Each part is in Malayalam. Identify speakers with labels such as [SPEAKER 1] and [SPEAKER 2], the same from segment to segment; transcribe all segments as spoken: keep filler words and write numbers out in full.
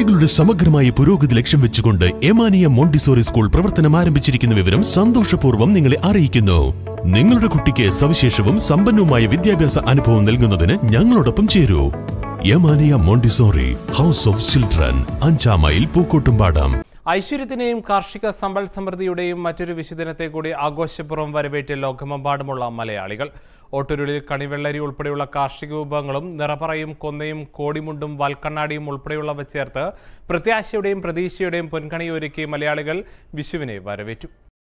[SPEAKER 1] കുട്ടികളുടെ സമഗ്രമായ പുരോഗതി ലക്ഷ്യം വെച്ചുകൊണ്ട് എമാനിയ മോണ്ടിസോറി സ്കൂൾ പ്രവർത്തനം ആരംഭിച്ചിരിക്കുന്ന വിവരം സന്തോഷപൂർവ്വം നിങ്ങളെ അറിയിക്കുന്നു. നിങ്ങളുടെ കുട്ടിക്ക് സവിശേഷവും സമ്പന്നവുമായ വിദ്യാഭ്യാസ അനുഭവം നൽകുന്നതിന് ഞങ്ങളോടൊപ്പം ചേരൂ. എമാനിയ മോണ്ടിസോറി ഹൗസ് ഓഫ് ചിൽഡ്രൻ, അഞ്ചാം മൈൽ, പൂക്കോട്ടുംപാടം.
[SPEAKER 2] ഐശ്വര്യത്തിന്റെയും കാർഷിക സമ്പൽ സമൃദ്ധിയുടെയും മറ്റൊരു വിശുദിനത്തെ കൂടി ആഘോഷപൂർവ്വം വരവേറ്റ് ലോകമെമ്പാടുമുള്ള മലയാളികൾ. ഓട്ടുരുളിൽ കണിവെള്ളരി ഉൾപ്പെടെയുള്ള കാർഷിക വിഭവങ്ങളും നിറപറയും കൊന്നയും കോടിമുണ്ടും വാൽക്കണ്ണാടിയും ഉൾപ്പെടെയുള്ളവ ചേർത്ത് പ്രത്യാശയുടെയും പ്രതീക്ഷയുടെയും പൊൻകണിയൊരുക്കി മലയാളികൾ വിഷുവിനെ വരവേറ്റു.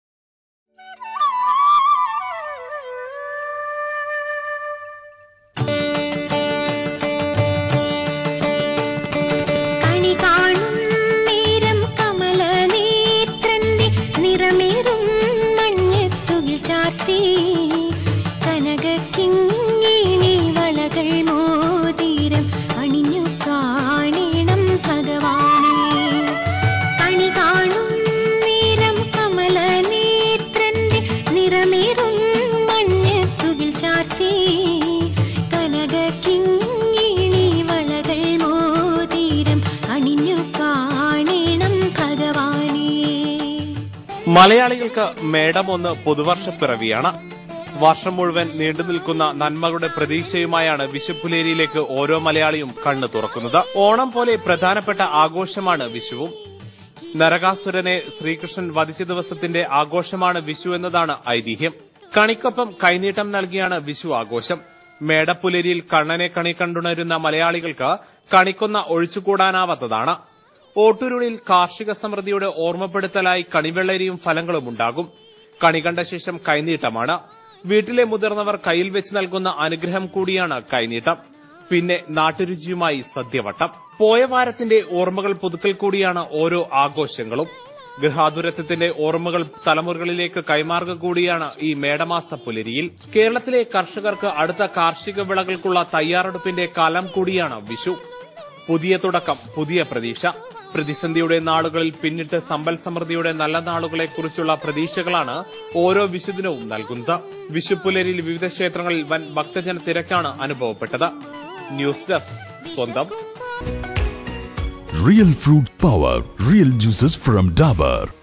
[SPEAKER 2] മലയാളികൾക്ക് മേടം ഒന്ന് പുതുവർഷപ്പിറവിയാണ്. വർഷം മുഴുവൻ നീണ്ടു നിൽക്കുന്ന നന്മകളുടെ പ്രതീക്ഷയുമായാണ് വിഷുപ്പുലേരിയിലേക്ക് ഓരോ മലയാളിയും കണ്ണു തുറക്കുന്നത്. ഓണം പോലെ പ്രധാനപ്പെട്ട ആഘോഷമാണ് വിഷുവും. നരകാസുരനെ ശ്രീകൃഷ്ണൻ വധിച്ച ദിവസത്തിന്റെ ആഘോഷമാണ് വിഷു എന്നതാണ് ഐതിഹ്യം. കണിക്കൊപ്പം കൈനീട്ടം നൽകിയാണ് വിഷു ആഘോഷം. മേടപ്പുലേരിയിൽ കണ്ണനെ കണി കണ്ടുണരുന്ന മലയാളികൾക്ക് കണിക്കൊന്ന ഒഴിച്ചുകൂടാനാവാത്തതാണ്. ഓട്ടുരുളിൽ കാർഷിക സമൃദ്ധിയുടെ ഓർമ്മപ്പെടുത്തലായി കണിവെള്ളരിയും ഫലങ്ങളും ഉണ്ടാകും. കണി കണ്ട ശേഷം കൈനീട്ടമാണ്. വീട്ടിലെ മുതിർന്നവർ കയ്യിൽ വെച്ച് നൽകുന്ന അനുഗ്രഹം കൂടിയാണ് കൈനീട്ടം. പിന്നെ നാട്ടുരുചിയുമായി സദ്യവട്ടം. പോയ വാരത്തിന്റെ ഓർമ്മകൾ പുതുക്കൽ കൂടിയാണ് ഓരോ ആഘോഷങ്ങളും. ഗൃഹാതുരത്വത്തിന്റെ ഓർമ്മകൾ തലമുറകളിലേക്ക് കൈമാറുക കൂടിയാണ് ഈ മേടമാസ പുലരിയിൽ. കേരളത്തിലെ കർഷകർക്ക് അടുത്ത കാർഷിക വിളകൾക്കുള്ള തയ്യാറെടുപ്പിന്റെ കാലം കൂടിയാണ് വിഷു. പുതിയ തുടക്കം, പുതിയ പ്രതീക്ഷ. പ്രതിസന്ധിയുടെ നാളുകളിൽ പിന്നിട്ട് സമ്പൽ സമൃദ്ധിയുടെ നല്ല നാളുകളെക്കുറിച്ചുള്ള പ്രതീക്ഷകളാണ് ഓരോ വിഷുദിനവും നൽകുന്നത്. വിഷുപ്പുലരിയിൽ വിവിധ ക്ഷേത്രങ്ങളിൽ വൻ ഭക്തജന തിരക്കാണ് അനുഭവപ്പെട്ടത്. ന്യൂസ് ഡെസ്ക് സ്വന്തം.
[SPEAKER 1] Real fruit power, real juices from Dabur.